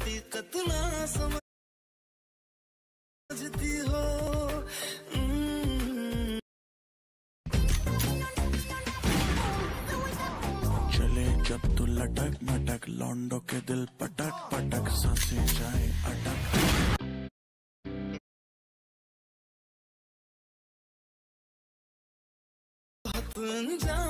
हकीकत ना समझती हो। चले जब तू लटक मटक, लौंडों के दिल पटक पटक, सांसें जाए अटक। जा